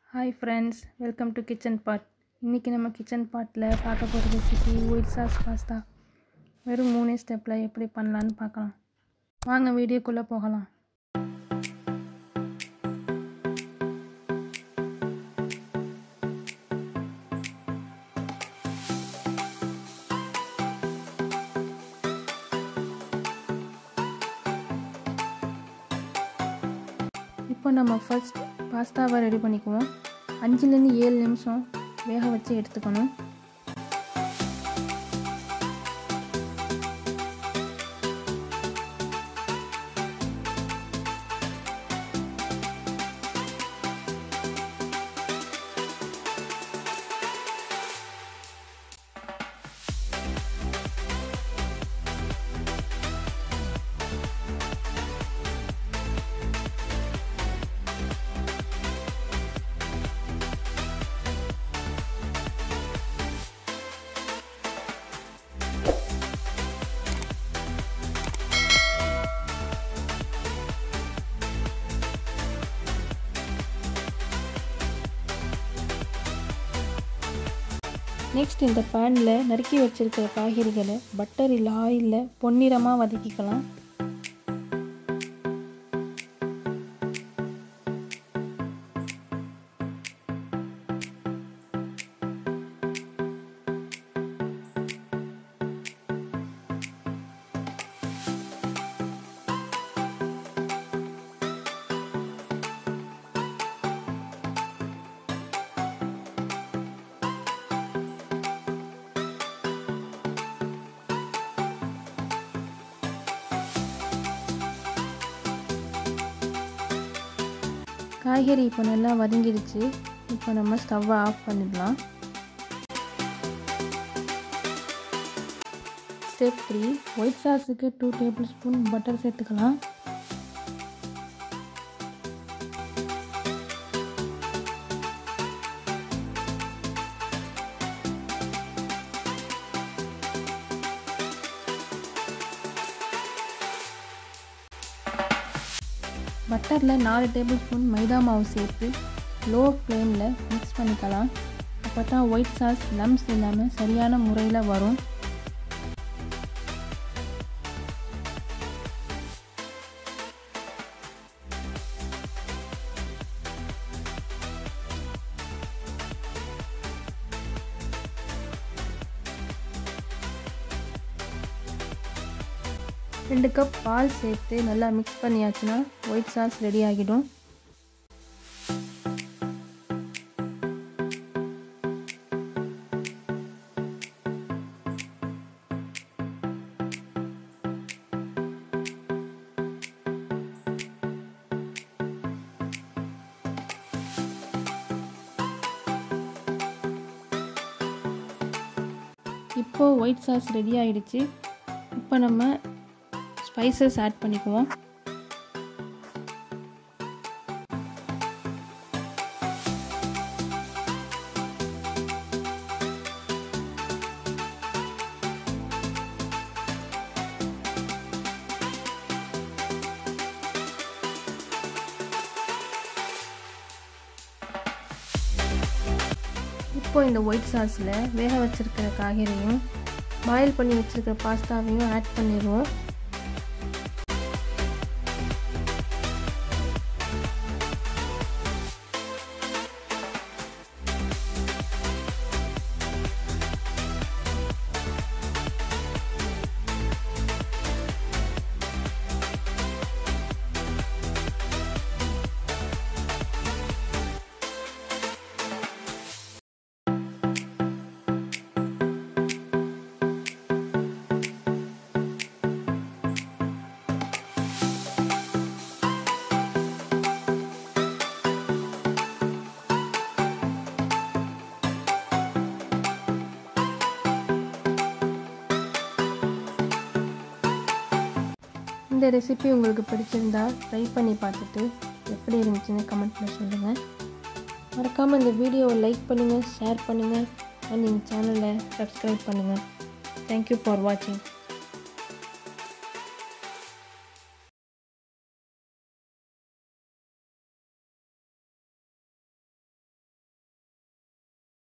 Hi friends, welcome to kitchen part. இன்னைக்கு நம்ம kitchen partல பார்க்க போற ரெசிபி ஒயிட் சாஸ் பாஸ்தா. வெறும் 3 ஸ்டெப்ல எப்படி பண்ணலாம்னு பார்க்கலாம். வாங்க வீடியோக்குள்ள போகலாம். இப்போ நம்ம ஃபர்ஸ்ட் பாஸ்தாவை ரெடி பண்ணிக்குவோம். 5 ல இருந்து 7 நிமிஷம் வேக வச்சு எடுத்துக்கணும். நெக்ஸ்ட் இந்த பேனில் நறுக்கி வச்சிருக்கிற காய்கறிகளை பட்டர் இல்லை ஆயிலில் பொன்னிறமாக வதக்கிக்கலாம். காய்கறி இப்போ நல்லா வதங்கிடுச்சு. இப்போ நம்ம ஸ்டவ்வை ஆஃப் பண்ணிடலாம். ஸ்டெப் 3, ஒயிட் சாஸுக்கு 2 டேபிள் ஸ்பூன் பட்டர் சேர்த்துக்கலாம். பட்டரில் 4 டேபிள் ஸ்பூன் மைதா மாவு சேர்த்து லோ ஃப்ளேமில் மிக்ஸ் பண்ணிக்கலாம். அப்போ தான் ஒயிட் சாஸ் லம்ஸ் இல்லாமல் சரியான முறையில் வரும். ரெண்டு கப் பால் சேர்த்து நல்லா மிக்ஸ் பண்ணியாச்சுன்னா ஒயிட் சாஸ் ரெடி ஆகிடும். இப்போ ஒயிட் சாஸ் ரெடி ஆகிடுச்சு. இப்போ நம்ம ஸ்பைசஸ் ஆட் பண்ணிக்குவோம். இப்போ இந்த ஒயிட் சாஸில் வேக வச்சிருக்கிற காய்கறியும் பாயில் பண்ணி வச்சிருக்கிற பாஸ்தாவையும் ஆட் பண்ணிடுவோம். இந்த ரெசிபி உங்களுக்கு பிடிச்சிருந்தா ட்ரை பண்ணி பார்த்துட்டு எப்படி இருந்துச்சுன்னு கமெண்ட்டில் சொல்லுங்கள். மறக்காமல் இந்த வீடியோவை லைக் பண்ணுங்கள், ஷேர் பண்ணுங்கள், அண்ட் எங்கள் சேனலை சப்ஸ்கிரைப் பண்ணுங்கள். தேங்க்யூ ஃபார் வாட்சிங்.